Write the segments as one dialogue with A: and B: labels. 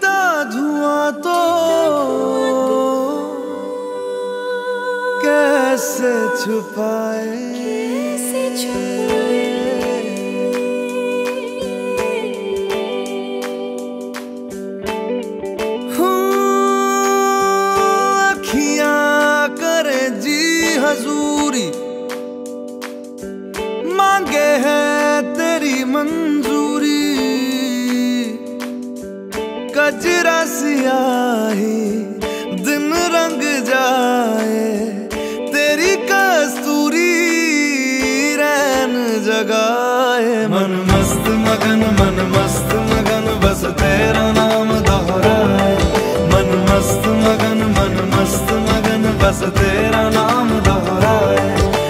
A: उठता धुआं तो कैसे छुपाए, अखियां करे जी हजूरी, मांगे है तेरी मंजूरी। कजरा सियाही दिन रंग जाए, तेरी कस्तूरी रैन जगाए। मन मस्त मगन बस तेरा नाम दोहराए। मन मस्त मगन बस तेरा नाम दोहराए।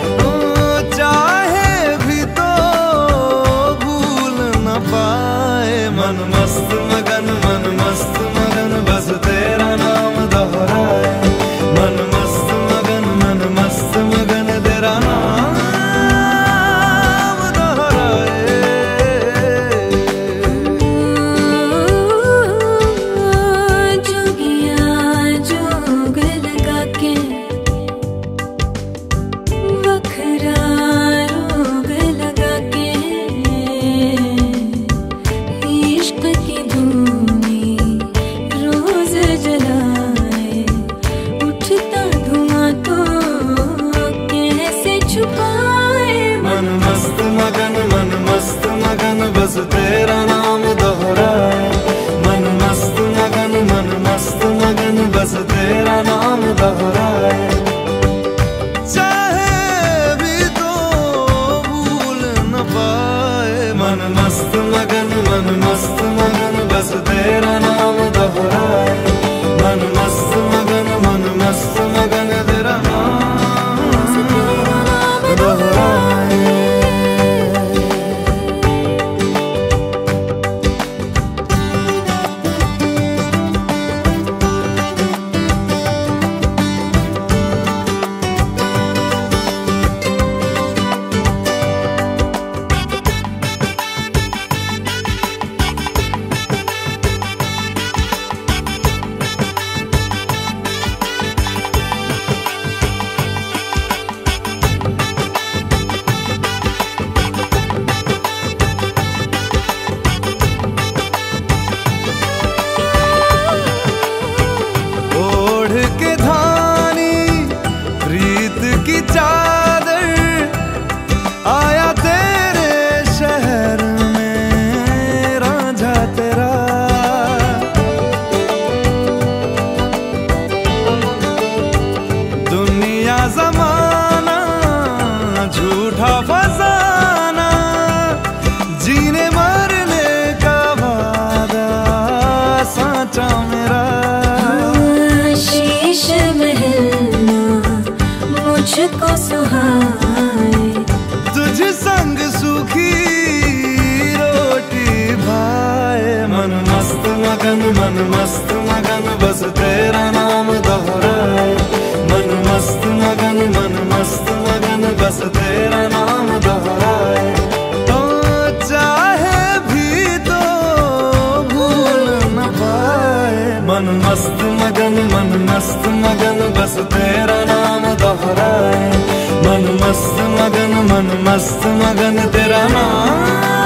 A: चाहे भी तो भूल न पाए। मन मस्त मगन बस तेरा नाम दोहराए। मन मस्त मगन तेरा नाम दोहराए।
B: जोगिया जोग लगा के वखरा रोग लगा के, इश्क की धूनी रोज जलाए। उठता धुआं तो कैसे छुपाए।
A: मन मस्त मगन बस तेरा नाम दोहराए। मन मस्त मगन बस तेरा नाम दोहराए। चाहे भी तो भूल न पाए। मन मस्त मगन बस तेरा नाम दोहराए। मन मस्त मगन तेरा नाम दोहराए। के धानी प्रीत की चादर, आया तेरे शहर में रांझा तेरा। दुनिया जमाना झूठा फसाना, जीने मरने का वादा साचा मेरा।
B: मुझको सुहाए,
A: तुझ संग सूखी रोटी भाए। मन मस्त मगन बस तेरा नाम दोहराए। मन मस्त मगन बस तेरा नाम दोहराए। तो चाहे भी तो भूल न पाए। मन मस्त मगन बस तेरा नाम दोहराए। मन मस्त मगन तेरा नाम